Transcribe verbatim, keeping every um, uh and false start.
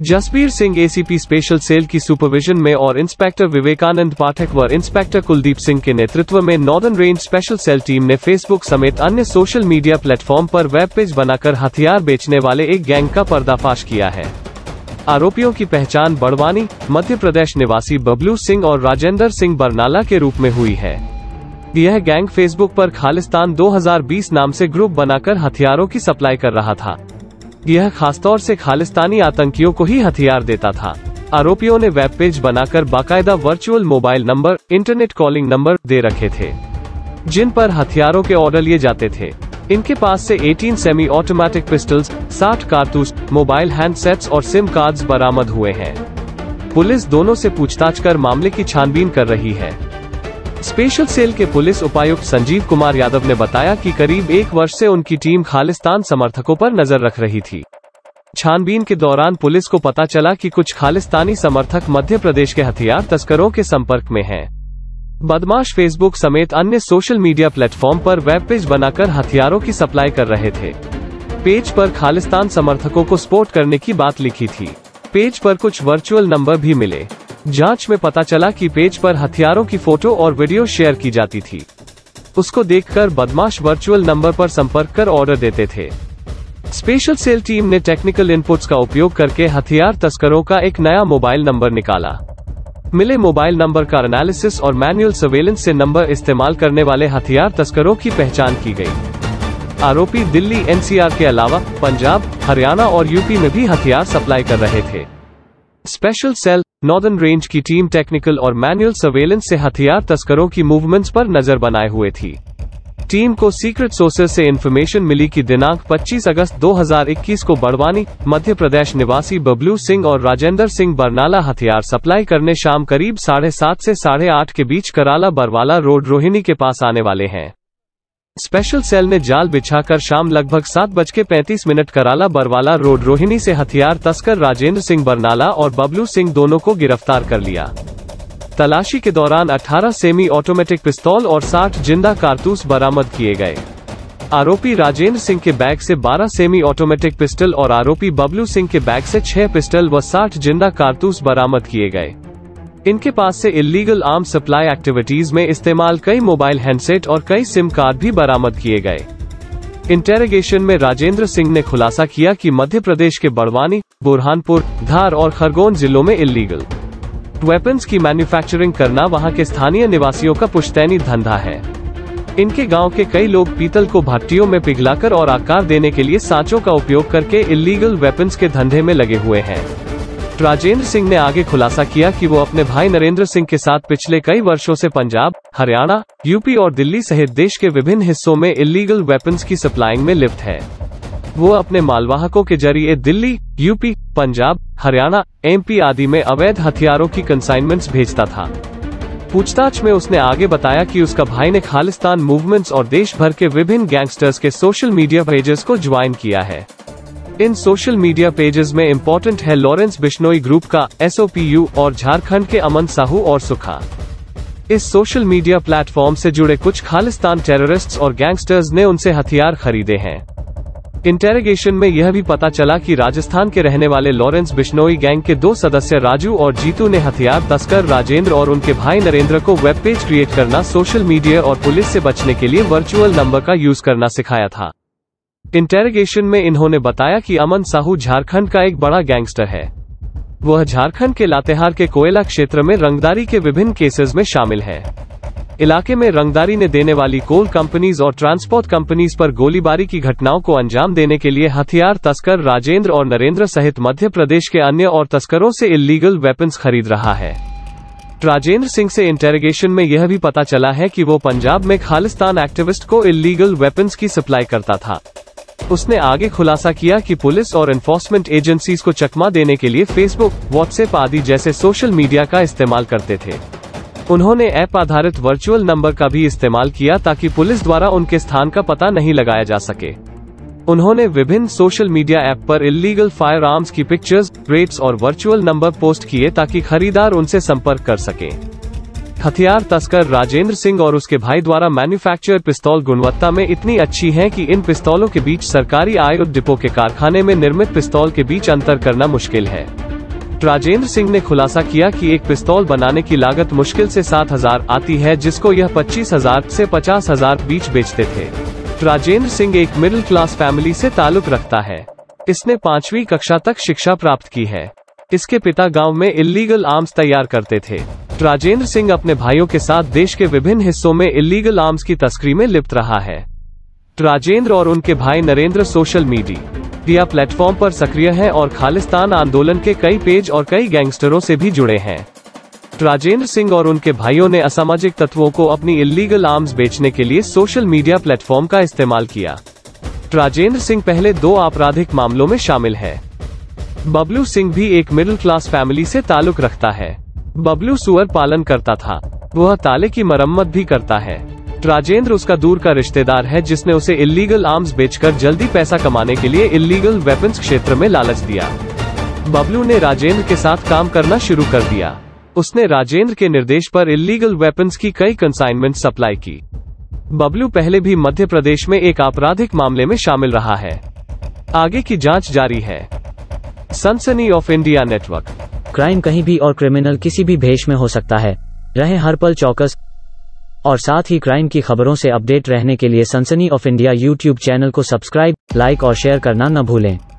Jasbir Singh ACP special cell की supervision में और इंस्पेक्टर विवेकानंद पाठक व इंस्पेक्टर कुलदीप सिंह के नेतृत्व में northern range special cell team ने फेसबुक समेत अन्य सोशल मीडिया प्लेटफॉर्म पर वेब पेज बनाकर हथियार बेचने वाले एक गैंग का पर्दाफाश किया है। आरोपियों की पहचान बड़वानी, मध्य प्रदेश निवासी बबलू सिंह और राजेंद्र सिंह बरनाला के रूप में हुई है। यह गैंग फेसबुक पर खालिस्तान दो हज़ार बीस नाम से ग्रुप बनाकर हथियारों की सप्लाई कर रहा था। यह खासतौर से खालिस्तानी आतंकियों को ही हथियार देता था। आरोपियों ने वेब पेज बनाकर बाकायदा virtual mobile number, internet calling number दे रखे थे, जिन पर हथियारों के ऑर्डर लिए जाते थे। इनके पास से अठारह सेमी ऑटोमेटिक पिस्टल्स, साठ कारतूस, मोबाइल हैंडसेट्स और सिम कार्ड्स बरामद हुए हैं। पुलिस दोनों से पूछताछ कर मामले की छानबीन कर रही है। स्पेशल सेल के पुलिस उपायुक्त संजीव कुमार यादव ने बताया कि करीब एक वर्ष से उनकी टीम खालिस्तान समर्थकों पर नजर रख रही थी। छानबीन के दौरान पुलिस को पता चला कि कुछ खालिस्तानी समर्थक मध्य प्रदेश के हथियार तस्करों के संपर्क में हैं। बदमाश फेसबुक समेत अन्य सोशल मीडिया प्लेटफॉर्म पर वेब पेज बनाकर हथियारों की सप्लाई कर रहे थे। पेज पर खालिस्तान समर्थकों को सपोर्ट करने की बात लिखी थी। पेज पर कुछ वर्चुअल नंबर भी मिले। जांच में पता चला कि पेज पर हथियारों की फोटो और वीडियो शेयर की जाती थी। उसको देखकर बदमाश वर्चुअल नंबर पर संपर्क कर ऑर्डर देते थे। स्पेशल सेल टीम ने टेक्निकल इनपुट्स का उपयोग करके हथियार तस्करों का एक नया मोबाइल नंबर निकाला। मिले मोबाइल नंबर का एनालिसिस और मैनुअल सर्वेलेंस से नंबर इस्तेमाल करने वाले हथियार तस्करों की पहचान की गई। आरोपी दिल्ली, एनसीआर के अलावा पंजाब, हरियाणा और यूपी में भी हथियार सप्लाई कर रहे थे। स्पेशल सेल नॉर्दर्न रेंज की टीम टेक्निकल और मैनुअल सर्वेलेंस से हथियार तस्करों की मूवमेंट्स पर नजर बनाए हुए थी। टीम को सीक्रेट सोर्सेज से इंफॉर्मेशन मिली कि दिनांक पच्चीस अगस्त दो हज़ार इक्कीस को बड़वानी, मध्य प्रदेश निवासी बबलू सिंह और राजेंद्र सिंह बरनाला हथियार सप्लाई करने शाम करीब साढ़े सात से साढ़े आठ के बीच कराला बरवाला रोड रोहिणी के पास आने वाले हैं। स्पेशल सेल ने जाल बिछाकर शाम लगभग सात बज के पैंतीस मिनट कराला बरवाला रोड रोहिणी से हथियार तस्कर राजेंद्र सिंह बरनाला और बबलू सिंह दोनों को गिरफ्तार कर लिया। तलाशी के दौरान अठारह सेमी ऑटोमेटिक पिस्तौल और साठ जिंदा कारतूस बरामद किए गए। आरोपी राजेंद्र सिंह के बैग से बारह सेमी ऑटोमेटिक पिस्टल और आरोपी बबलू सिंह के बैग से छह पिस्टल व साठ जिंदा कारतूस बरामद किए गए। इनके पास से इल्लीगल आर्म सप्लाई एक्टिविटीज में इस्तेमाल कई मोबाइल हैंडसेट और कई सिम कार्ड भी बरामद किए गए। इंटेरोगेशन में राजेंद्र सिंह ने खुलासा किया कि मध्य प्रदेश के बड़वानी, बुरहानपुर, धार और खरगोन जिलों में इल्लीगल वेपन्स की मैन्युफैक्चरिंग करना वहां के स्थानीय निवासियों का पुश्तैनी धंधा है। इनके गांव के कई लोग पीतल को भट्टियों में पिघलाकर और आकार देने के लिए सांचों का उपयोग करके इल्लीगल वेपन्स के धंधे में लगे हुए हैं। राजेंद्र सिंह ने आगे खुलासा किया कि वो अपने भाई नरेंद्र सिंह के साथ पिछले कई वर्षों से पंजाब, हरियाणा, यूपी और दिल्ली सहित देश के विभिन्न हिस्सों में इल्लीगल वेपन्स की सप्लाइंग में लिप्त है। वो अपने मालवाहकों के जरिए दिल्ली, यूपी, पंजाब, हरियाणा, एमपी आदि में अवैध हथियारों की कंसाइनमेंट्स भेजता था। पूछताछ में उसने आगे बताया कि उसका भाई ने खालिस्तान मूवमेंट्स और देश भर के विभिन्न गैंगस्टर्स के सोशल मीडिया पेजेस को ज्वाइन किया है। इन सोशल मीडिया पेजेस में इम्पोर्टेंट है लॉरेंस बिश्नोई ग्रुप का एसओपीयू और झारखंड के अमन साहू और सुखा। इस सोशल मीडिया प्लेटफॉर्म से जुड़े कुछ खालिस्तान टेररिस्ट्स और गैंगस्टर्स ने उनसे हथियार खरीदे हैं। इंटेरोगेशन में यह भी पता चला कि राजस्थान के रहने वाले लॉरेंस बिश्नोई गैंग के दो सदस्य राजू और जीतू ने हथियार तस्कर राजेंद्र और उनके भाई नरेंद्र को वेब पेज क्रिएट करना, सोशल मीडिया और पुलिस से बचने के लिए वर्चुअल नंबर का यूज करना सिखाया था। इंटेरोगेशन में इन्होंने बताया कि अमन साहू झारखंड का एक बड़ा गैंगस्टर है। वह झारखंड के लातेहार के कोयला क्षेत्र में रंगदारी के विभिन्न केसेस में शामिल है। इलाके में रंगदारी ने देने वाली कोल कंपनीज और ट्रांसपोर्ट कंपनीज पर गोलीबारी की घटनाओं को अंजाम देने के लिए हथियार तस्कर राजेंद्र और नरेंद्र सहित मध्य प्रदेश के अन्य और तस्करों से इल्लीगल वेपन्स खरीद रहा है। राजेंद्र सिंह से इंटेरोगेशन में यह भी पता चला है कि वो पंजाब में खालिस्तान एक्टिविस्ट को इल्लीगल वेपन्स की सप्लाई करता था। उसने आगे खुलासा किया कि पुलिस और एनफोर्समेंट एजेंसीज को चकमा देने के लिए फेसबुक, व्हाट्सएप आदि जैसे सोशल मीडिया का इस्तेमाल करते थे। उन्होंने ऐप आधारित वर्चुअल नंबर का भी इस्तेमाल किया ताकि पुलिस द्वारा उनके स्थान का पता नहीं लगाया जा सके। उन्होंने विभिन्न सोशल मीडिया ऐप पर इल्लीगल फायर आर्म्स की पिक्चर्स, रेट्स और वर्चुअल नंबर पोस्ट किए ताकि खरीदार उनसे संपर्क कर सके। हथियार तस्कर राजेंद्र सिंह और उसके भाई द्वारा मैन्युफैक्चर्ड पिस्तौल गुणवत्ता में इतनी अच्छी हैं कि इन पिस्तौलों के बीच सरकारी आयुध डिपो के कारखाने में निर्मित पिस्तौल के बीच अंतर करना मुश्किल है। राजेंद्र सिंह ने खुलासा किया कि एक पिस्तौल बनाने की लागत मुश्किल से सात हजार आती है, जिसको यह पच्चीस हजार से पचास हजार बीच बेचते थे। राजेंद्र सिंह एक मिडिल क्लास फैमिली से ताल्लुक रखता है। इसने पांचवी कक्षा तक शिक्षा प्राप्त की है। इसके पिता गांव में इल्लीगल आर्म्स तैयार करते थे। राजेंद्र सिंह अपने भाइयों के साथ देश के विभिन्न हिस्सों में इल्लीगल आर्म्स की तस्करी में लिप्त रहा है। राजेंद्र और उनके भाई नरेंद्र सोशल मीडिया प्लेटफॉर्म पर सक्रिय हैं और खालिस्तान आंदोलन के कई पेज और कई गैंगस्टरों से भी जुड़े हैं। राजेंद्र सिंह और उनके भाइयों ने असामाजिक तत्वों को अपनी इल्लीगल आर्म्स बेचने के लिए सोशल मीडिया प्लेटफॉर्म का इस्तेमाल किया। राजेंद्र सिंह पहले दो आपराधिक मामलों में शामिल है। बबलू सिंह भी एक मिडिल क्लास फैमिली से ताल्लुक रखता है। बबलू सुअर पालन करता था। वह ताले की मरम्मत भी करता है। राजेंद्र उसका दूर का रिश्तेदार है, जिसने उसे इल्लीगल आर्म्स बेचकर जल्दी पैसा कमाने के लिए इल्लीगल वेपन्स क्षेत्र में लालच दिया। बबलू ने राजेंद्र के साथ काम करना शुरू कर दिया। उसने राजेंद्र के निर्देश पर इल्लीगल वेपन्स की कई कंसाइनमेंट सप्लाई की। बबलू पहले भी मध्य प्रदेश में एक आपराधिक मामले में शामिल रहा है। आगे की जांच जारी है। सनसनी ऑफ इंडिया नेटवर्क। क्राइम कहीं भी और क्रिमिनल किसी भी भेष में हो सकता है। रहें हर पल चौकस और साथ ही क्राइम की खबरों से अपडेट रहने के लिए Sansani of India YouTube channel को सब्सक्राइब, लाइक और शेयर करना न भूलें।